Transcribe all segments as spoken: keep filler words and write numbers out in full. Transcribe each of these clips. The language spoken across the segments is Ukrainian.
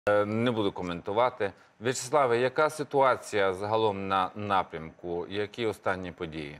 Не буду коментувати. В'ячеславе, яка ситуація загалом на напрямку? Які останні події?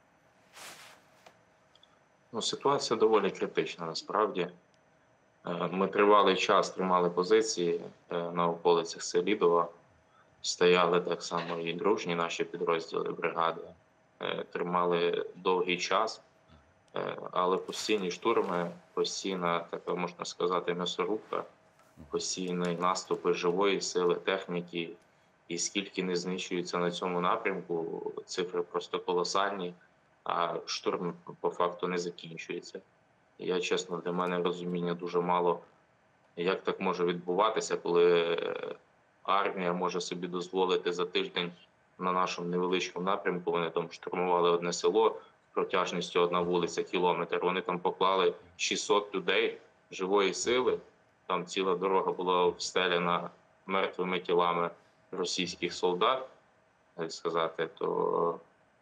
Ну, ситуація доволі критична насправді. Е, Ми тривалий час тримали позиції е, на околицях Селідова. Стояли так само і дружні наші підрозділи бригади. Е, Тримали довгий час, е, але постійні штурми, постійна, така можна сказати, м'ясорубка, постійні наступи живої сили, техніки. І скільки не знищується на цьому напрямку, цифри просто колосальні, а штурм по факту не закінчується. Я, чесно, для мене розуміння дуже мало, як так може відбуватися, коли армія може собі дозволити за тиждень на нашому невеличкому напрямку. Вони там штурмували одне село протяжністю одна вулиця, кілометр. Вони там поклали шістсот людей живої сили. Там ціла дорога була встеляна мертвими тілами російських солдат, так сказати, то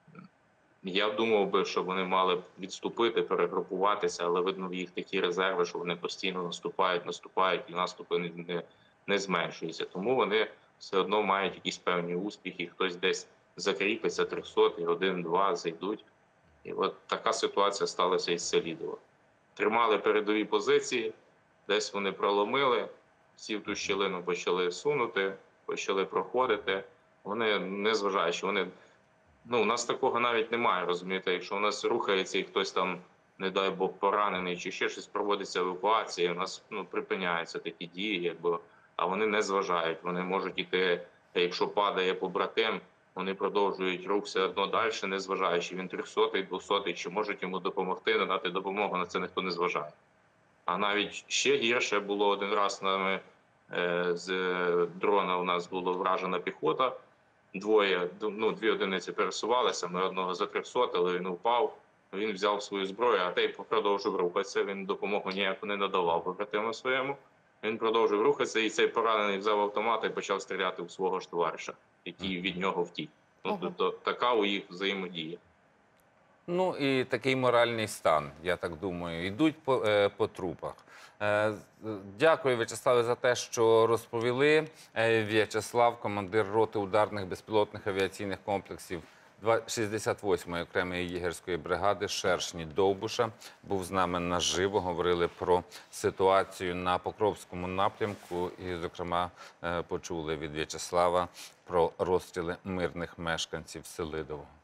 я думав би, що вони мали б відступити, перегрупуватися, але видно в їх такі резерви, що вони постійно наступають, наступають, і наступи не, не, не зменшуються. Тому вони все одно мають якісь певні успіхи, хтось десь закріпиться, трьохсот, один-два зайдуть. І от така ситуація сталася із Селідово. Тримали передові позиції, десь вони проломили, всі в ту щілину почали сунути, почали проходити. Вони, незважаючи, вони... Ну, у нас такого навіть немає, розумієте, якщо у нас рухається і хтось там, не дай Бог, поранений чи ще щось, проводиться евакуація, у нас ну, припиняються такі дії, якби, а вони не зважають, вони можуть іти, якщо падає побратим, вони продовжують рух все одно далі, не зважаючи, він трьохсотий, двохсотий, чи можуть йому допомогти, надати допомогу, на це ніхто не зважає. А навіть ще гірше було один раз нами е, з дрона у нас була вражена піхота, двоє, ну, дві одиниці пересувалися, ми одного затрьохсотили, він упав, він взяв свою зброю, а той продовжив рухатися, він допомогу ніяку не надавав побратиму своєму. Він продовжив рухатися, і цей поранений взяв автомат і почав стріляти у свого ж товариша, який від нього втік. Ну, тобто така у їх взаємодія. Ну і такий моральний стан, я так думаю, йдуть по, е, по трупах. Е, дякую, В'ячеславе, за те, що розповіли. Е, В'ячеслав, командир роти ударних безпілотних авіаційних комплексів шістдесят восьмої окремої єгерської бригади «Шершні» Довбуша, був з нами наживо. Говорили про ситуацію на Покровському напрямку і, зокрема, е, почули від В'ячеслава про розстріли мирних мешканців Селидового.